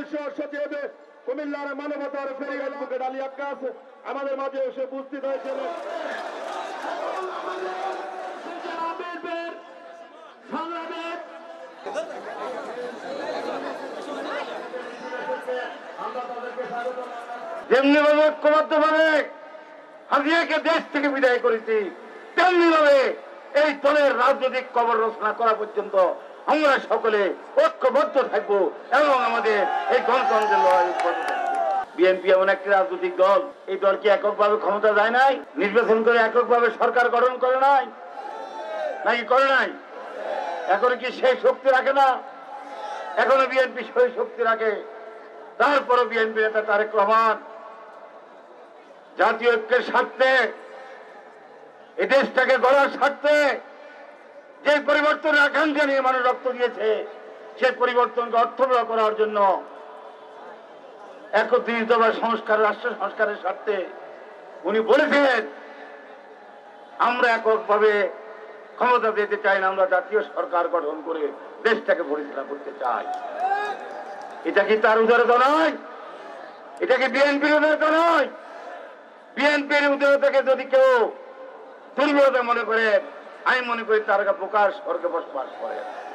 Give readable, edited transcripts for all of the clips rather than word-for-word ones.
সদস্য সচিব কুমিল্লার মানবতার ফেরি অ্যাডভোকেট আলী আক্কাস আমাদের মাঝে এসে উপস্থিত হয়েছিলেন। যেমনি ভাবে ঐক্যবদ্ধ ভাবে হাসিনাকে দেশ থেকে বিদায় করেছি, তেমনি ভাবে এই দলের রাজনৈতিক কবর রচনা করা পর্যন্ত আমরা সকলে ঐক্যবদ্ধ থাকবো এবং আমাদের এই গণতন্ত্রের লড়াই অব্যাহত থাকবে। বিএনপি এমন একটি রাজনৈতিক দল, এই দল কি এককভাবে ক্ষমতা যায় নাই? নির্বাচন করে এককভাবে সরকার গঠন করে নাই নাকি করে নাই? এখন কি সেই শক্তি রাখে না? এখনো বিএনপি সেই শক্তি রাখে। তারপরও বিএনপি নেতা তারেক রহমান জাতীয় ঐক্যের স্বার্থে, এই দেশটাকে গড়ার স্বার্থে যে পরিবর্তনের আকাঙ্ক্ষা নিয়ে মানুষ রক্ত দিয়েছে, সেই পরিবর্তনকে অর্থবহ করার জন্য একত্রিত বা সংস্কার, রাষ্ট্র সংস্কারের স্বার্থে উনি বলেছিলেন আমরা এককভাবে ক্ষমতা দিতে চাই না, আমরা জাতীয় সরকার গঠন করে দেশটাকে পরিচালনা করতে চাই। এটা কি তার উদারতা নয়? এটা কি বিএনপির উদারতা নয়? বিএনপির উদারতাকে যদি কেউ দুর্বলতা মনে করে, আমি মনে করি তার প্রকাশ স্বর্গে বসবাস করে।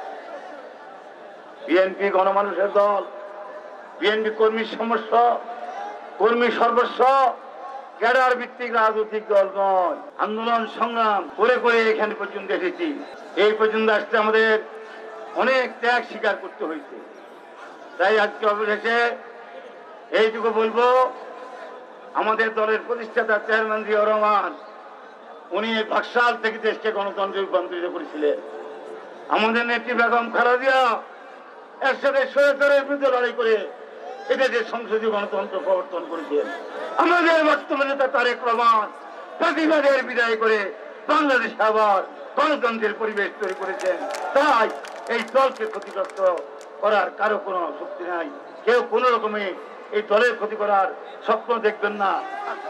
বিএনপি গণমানুষের দল, বিএনপি কর্মী সমস্য, কর্মী সর্বস্ব, ক্যাডার ভিত্তিক রাজনৈতিক দল নয়। আন্দোলন সংগ্রাম করে করে এখানে পর্যন্ত এসেছি। এই পর্যন্ত আসতে আমাদের অনেক ত্যাগ স্বীকার করতে হয়েছে। তাই আজকে অবশেষে এইটুকু বলবো, আমাদের দলের প্রতিষ্ঠাতা চেয়ারম্যান জিয়াউর রহমান উনি 5 সাল থেকে দেশকে গণতন্ত্রে রূপান্তরিত করেছিলেন। আমাদের নেত্রী বেগম খালেদা জিয়া এর সাথে স্বৈরাচারের বিরুদ্ধে লড়াই করে এটা যে সংসদীয় গণতন্ত্র প্রবর্তন করেছেন। আমাদের বর্তমানে নেতা তারেক রহমান প্রতিবাদের বিদায় করে বাংলাদেশে আবার গণতন্ত্রের পরিবেশ তৈরি করেছেন। তাই এই দলকে ক্ষতিগ্রস্ত করার কারো কোনো শক্তি নাই। কেউ কোনো রকমে এই দলের ক্ষতি করার স্বপ্ন দেখবেন না।